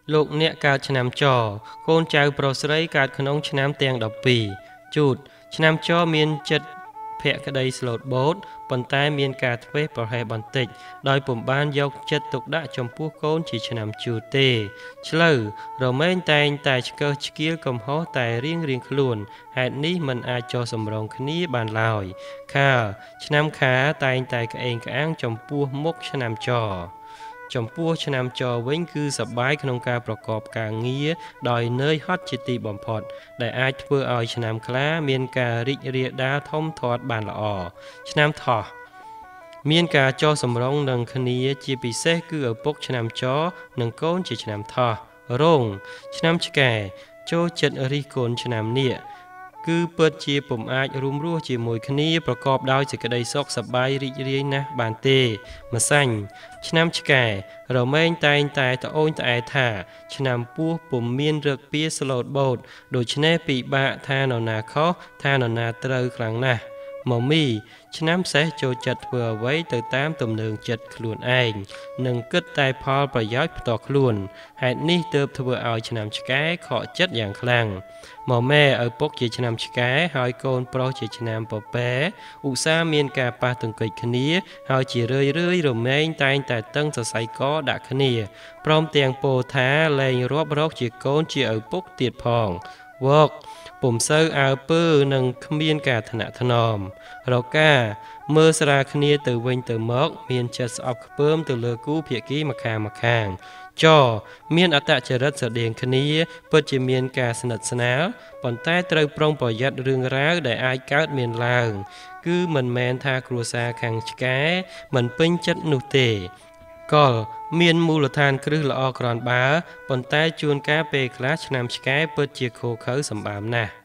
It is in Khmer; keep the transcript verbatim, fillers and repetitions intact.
លោកអ្នកកើតឆ្នាំចកូនចៅប្រុសស្រីកើតក្នុងឆ្នាំទាំងដប់ពីរជូតឆ្នាំចមានចិត្តភក្តីស្លូតបូតប៉ុន្តែមានការធ្វេសប្រហែសបន្តិចដោយពុំបានយកចិត្តទុកដាក់ចំពោះកូនជាឆ្នាំជូតទេឆ្លូវរមែងតែងតែឆ្កើឆ្កៀលកំហុសតែរៀងរៀងខ្លួនហេតុនេះមិនអាចចោះសម្រងគ្នាបានឡើយខាឆ្នាំខាតែងតែក្អេងក្អាងចំពោះមុខឆ្នាំចចំពោះឆ្នាំចវិញគឺសប្បាយក្នុងការប្រកបការងារដោយនឿយហត់ជាទីបំផុតដែលអាចធ្វើឲ្យឆ្នាំខ្លាមានការរីករាលដាលធំធាត់បានល្អឆ្នាំថោះមានការចោះសម្រងនឹងគ្នាជាពិសេសគឺឪពុកឆ្នាំចនិងកូនជាឆ្នាំថោះរោងឆ្នាំឆ្កែចូលចិត្តរិះគន់ឆ្នាំនាគគឺពិតជាពុំអាចរួមរស់ជាមួយគ្នាប្រកបដោយសេចក្តីសុខសប្បាយរីករាយណាស់បានទេម្សាញ់ឆ្នាំឆ្កែរមែងតែងតែត្អូញត្អែថាឆ្នាំពស់ពុំមានរឹកពៀស្លូតបូតដូច្នេះពិបាកថានរណាខុសថានរណាត្រូវខ្លាំងណាស់មមីឆ្នាំសេះចូលចិត្តធ្វើអ្វីទៅតាមទំនើងចិត្តខ្លួនឯងនិងគិតតែផលប្រយោជន៍ផ្ទាល់ខ្លួនហេតុនេះទើបធ្វើឲ្យឆ្នាំឆ្កែខកចិត្តយ៉ាងខ្លាំងមកម៉ែឪពុកជាឆ្នាំឆ្កែហើយកូនប្រុសជាឆ្នាំពពែឧស្សាហ៍មានការប៉ះទង្គិចគ្នាហើយជារឿយរឿយរមែងតែងតែតឹងសរសៃកដាក់គ្នាព្រមទាំងពោលថាលែងរាប់រកជាកូនជាឪពុកទៀតផងវកពុំសូវអើពើនឹងគ្មានការថ្នាក់ថ្នមរកាមើលស្រាគ្នាទៅវិញទៅមកមានចិត្តស្អប់ខ្ពើមទៅលើគូភាគីម្ខាងម្ខាងចមានអត្តចរិតស្រដៀងគ្នាពិតជាមានការស្និទ្ធស្នាលប៉ុន្តែត្រូវប្រុងប្រយ័ត្នរឿងរ៉ាវដែលអាចកើតមានឡើងគឺមិនមែនថាគ្រួសារខាងឆ្កែមិនពេញចិត្តនោះទេកលមានមូលដ្ឋានគ្រឹះល្អក្រាន់បើប៉ុន្តែជួនកាលពេលខ្លះឆ្នាំឆ្កែពិតជាខូខើសម្បើមណាស់